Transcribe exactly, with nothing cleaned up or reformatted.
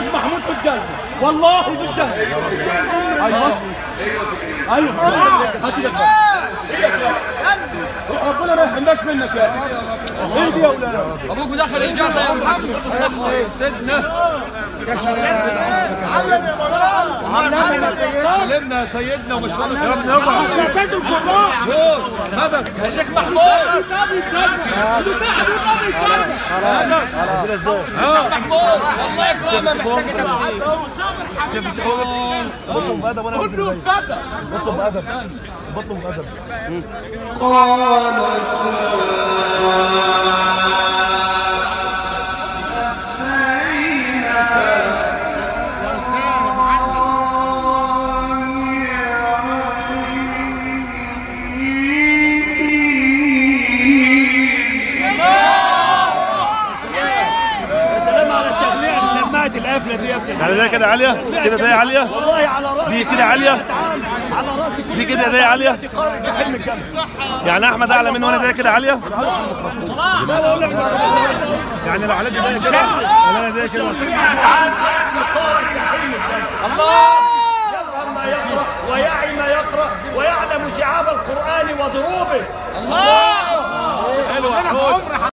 الشيخ محمود في الجنة، والله في الجنة. ايوه ايوه هات ايدك ربنا ما يحرمناش منك يا اخي. ايه دي يا ولاد؟ ابوك دخل الجنة يا محمد. سيدنا علم يا مولانا، علمنا يا سيدنا ومشوارنا يا ابن ابا ثلاثات القراء. بص مدد يا شيخ محمود مدد شيخ محمود والله كرامة محتاجة تمثيل. شوف شغل بطلب بأدب وانا بطلب بأدب بطلب بأدب بطلب بأدب. القفله دي يا ابني يعني ده كده عاليه كده ده عاليه والله على راسي دي كده عاليه على راسي دي كده ده عاليه حلم الجنة. يعني احمد اعلى منه وانا ده كده عاليه يعني لو عليك ده كده انا ده كده الله يفهم ما يقرأ ويعي ما يقرأ ويعلم شعاب القرآن وضروبه. الله حلو يا حود.